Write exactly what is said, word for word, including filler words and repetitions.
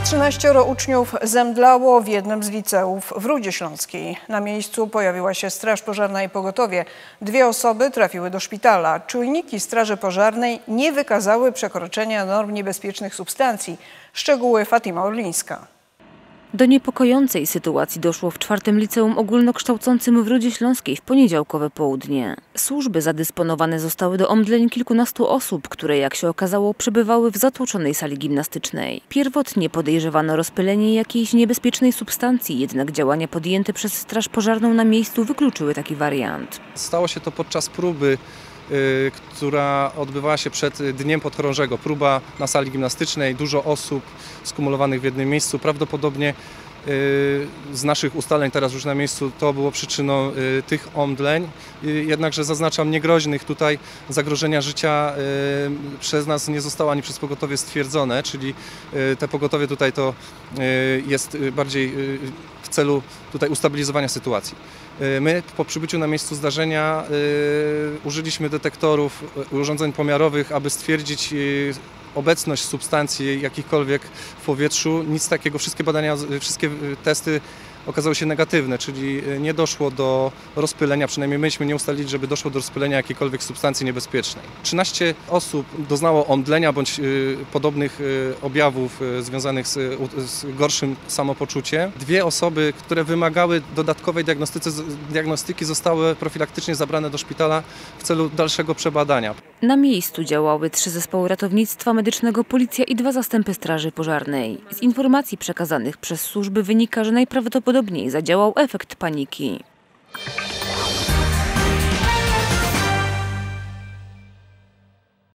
trzynaścioro uczniów zemdlało w jednym z liceów w Rudzie Śląskiej. Na miejscu pojawiła się straż pożarna i pogotowie. Dwie osoby trafiły do szpitala. Czujniki straży pożarnej nie wykazały przekroczenia norm niebezpiecznych substancji. Szczegóły Fatima Orlińska. Do niepokojącej sytuacji doszło w czwartym liceum ogólnokształcącym w Rudzie Śląskiej w poniedziałkowe południe. Służby zadysponowane zostały do omdleń kilkunastu osób, które, jak się okazało, przebywały w zatłoczonej sali gimnastycznej. Pierwotnie podejrzewano rozpylenie jakiejś niebezpiecznej substancji, jednak działania podjęte przez straż pożarną na miejscu wykluczyły taki wariant. Stało się to podczas próby, Yy, która odbywała się przed Dniem Podchorążego. Próba na sali gimnastycznej, dużo osób skumulowanych w jednym miejscu. Prawdopodobnie yy, z naszych ustaleń teraz już na miejscu to było przyczyną yy, tych omdleń. Yy, jednakże zaznaczam, niegroźnych tutaj zagrożenia życia yy, przez nas nie zostało ani przez pogotowie stwierdzone, czyli yy, te pogotowie tutaj to yy, jest bardziej yy, w celu tutaj ustabilizowania sytuacji. My po przybyciu na miejscu zdarzenia y, użyliśmy detektorów, urządzeń pomiarowych, aby stwierdzić y, obecność substancji jakichkolwiek w powietrzu. Nic takiego, wszystkie badania, wszystkie testy okazały się negatywne, czyli nie doszło do rozpylenia, przynajmniej myśmy nie ustalili, żeby doszło do rozpylenia jakiejkolwiek substancji niebezpiecznej. trzynaście osób doznało omdlenia bądź y, podobnych y, objawów y, związanych z, z gorszym samopoczuciem. Dwie osoby, które wymagały dodatkowej diagnostyki, zostały profilaktycznie zabrane do szpitala w celu dalszego przebadania. Na miejscu działały trzy zespoły ratownictwa medycznego, policja i dwa zastępy straży pożarnej. Z informacji przekazanych przez służby wynika, że najprawdopodobniej zadziałał efekt paniki.